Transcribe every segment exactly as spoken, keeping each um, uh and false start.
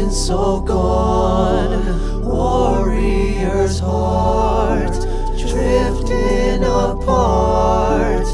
been so gone. Warrior's heart drifting apart.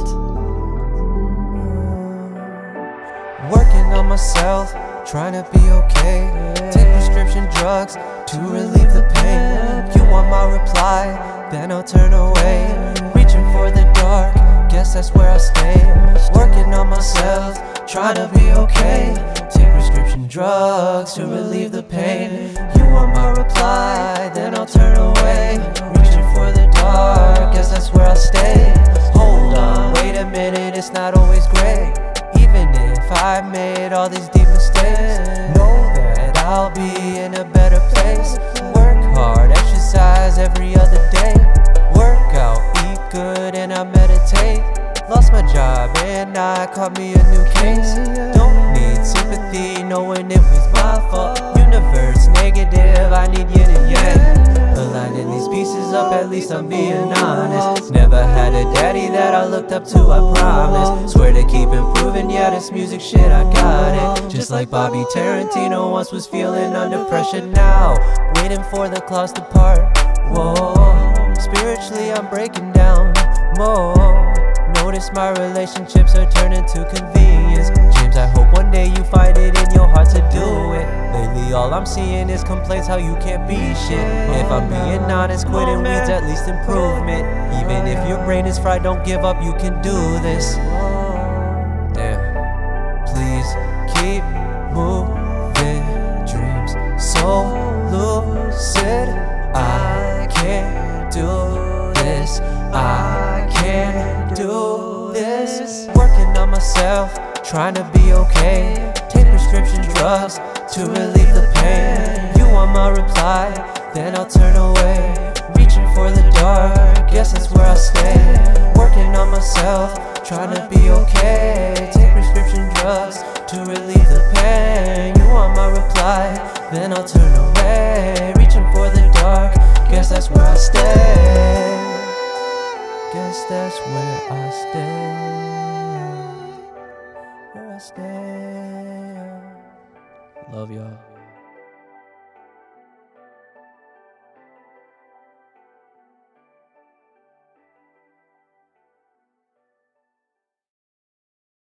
Working on myself, trying to be okay. Take prescription drugs to relieve the pain. You want my reply, then I'll turn away. Reaching for the dark, guess that's where I stay. Working on myself, trying to be okay. Take prescription drugs to relieve the pain. You want my reply, then I'll turn away. Reaching for the dark, guess that's where I stay. Hold on, wait a minute, it's not always great. Even if I made all these deep mistakes, know that I'll be in a better place. Work hard, exercise every other day. Work out, eat good, and I meditate. Lost my job and I caught me a new case. Don't need sympathy, knowing it was my fault. Universe negative, I need yin and yang. Aligning these pieces up, at least I'm being honest. Never had a daddy that I looked up to, I promise. Swear to keep improving, yeah, this music shit, I got it. Just like Bobby Tarantino once was feeling under pressure. Now, waiting for the claws to part. Whoa, spiritually I'm breaking down more. Notice my relationships are turning to convenience. James, I hope one day you find it in your heart to do it. Lately all I'm seeing is complaints how you can't be shit. If I'm being honest, quitting means at least improvement. Even if your brain is fried, don't give up, you can do this. Damn. Please keep moving. Dreams so lucid. I can't do this. I can't do this. Working on myself, trying to be okay. Take prescription drugs to relieve the pain. You want my reply, then I'll turn away. Reaching for the dark, guess that's where I stay. Working on myself, trying to be okay. Take prescription drugs to relieve the pain. You want my reply, then I'll turn away. Reaching for the dark, guess that's where I stay. Guess that's where I stay. Where I stay. Love y'all.